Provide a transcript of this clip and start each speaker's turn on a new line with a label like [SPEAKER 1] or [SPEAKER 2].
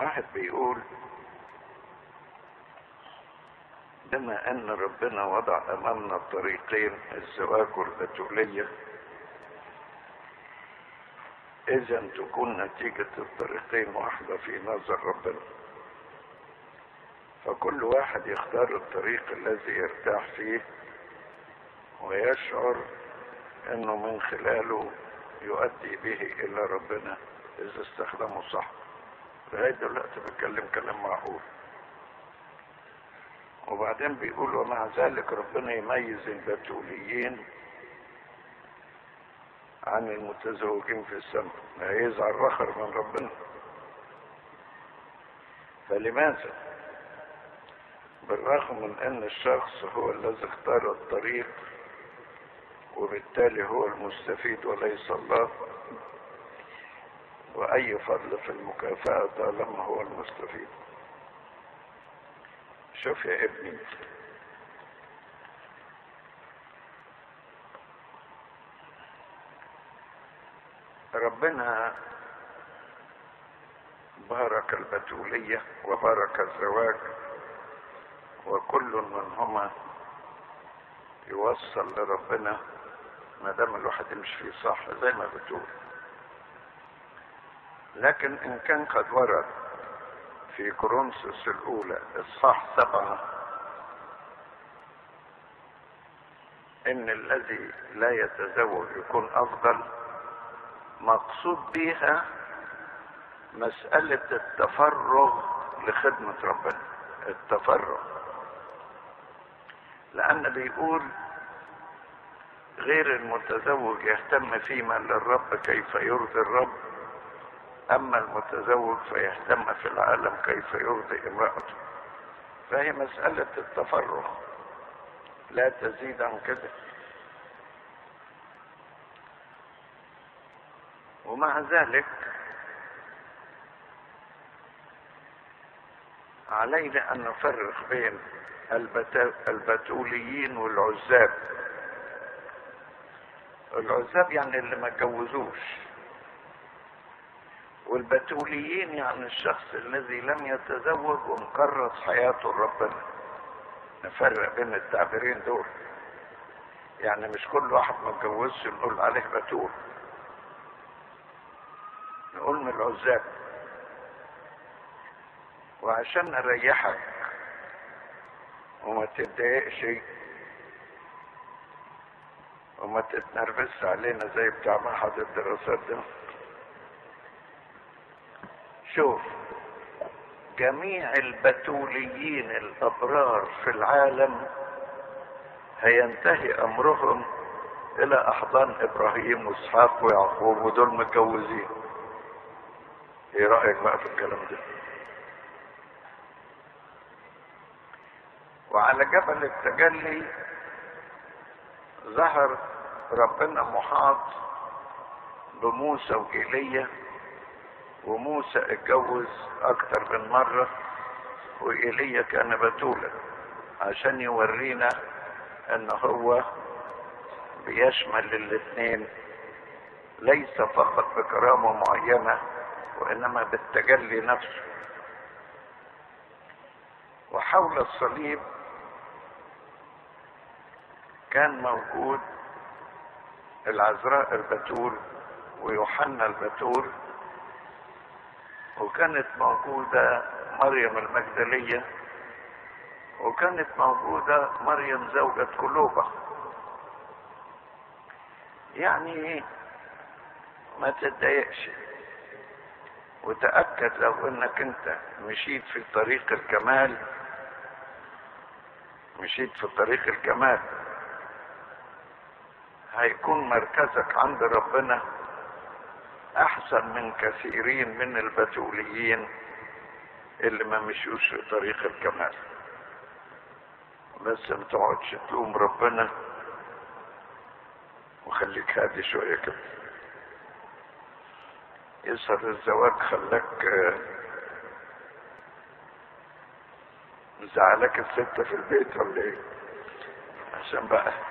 [SPEAKER 1] واحد بيقول بما ان ربنا وضع امامنا الطريقين الزواج والبتولية، اذا تكون نتيجة الطريقين واحدة في نظر ربنا، فكل واحد يختار الطريق الذي يرتاح فيه ويشعر انه من خلاله يؤدي به الى ربنا اذا استخدمه صح. لغاية دلوقتي بتكلم كلام معقول. وبعدين بيقول ومع ذلك ربنا يميز البتوليين عن المتزوجين في السماء، لا يزعل رخر من ربنا. فلماذا بالرغم من ان الشخص هو الذي اختار الطريق وبالتالي هو المستفيد وليس الله، واي فضل في المكافأة طالما هو المستفيد؟ شوف يا ابني، ربنا بارك البتولية وبارك الزواج، وكل منهما يوصل لربنا ما دام الواحد يمشي فيه صح زي ما بتقول. لكن ان كان قد ورد في كورنثوس الاولى اصحاح 7 ان الذي لا يتزوج يكون افضل، مقصود بيها مسألة التفرغ لخدمة ربنا. التفرغ، لأن بيقول غير المتزوج يهتم فيما للرب كيف يرضي الرب، أما المتزوج فيهتم في العالم كيف يرضي امرأته. فهي مسألة التفرغ لا تزيد عن كده. ومع ذلك علينا أن نفرق بين البتوليين والعزاب. العزاب يعني اللي ما اتجوزوش، والبتوليين يعني الشخص الذي لم يتزوج ومكرس حياته لربنا. نفرق بين التعبيرين دول، يعني مش كل واحد ما اتجوزش نقول عليه بتول، نقول من العزاب. وعشان نريحك وما تتضايقش وما تتنرفزش علينا زي بتاع معهد الدراسات ده، شوف جميع البتوليين الابرار في العالم هينتهي امرهم الى احضان ابراهيم واسحاق ويعقوب، ودول متجوزين. ايه رايك بقى في الكلام ده؟ وعلى جبل التجلي ظهر ربنا محاط بموسى وإيليا، وموسى اتجوز اكتر من مرة، وإيليا كان بتولا، عشان يورينا ان هو بيشمل الاثنين، ليس فقط بكرامة معينة وانما بالتجلي نفسه. وحول الصليب كان موجود العذراء البتول ويوحنا البتول، وكانت موجودة مريم المجدلية، وكانت موجودة مريم زوجة كلوبة. يعني ما تتضايقش، وتأكد لو انك انت مشيت في طريق الكمال، مشيت في طريق الكمال، هيكون مركزك عند ربنا احسن من كثيرين من البتوليين اللي ما مشيوش في طريق الكمال. بس ما تقعدش تلوم ربنا، وخليك هادي شويه كده. يظهر الزواج خلاك زعلك الست في البيت ولا ايه؟ عشان بقى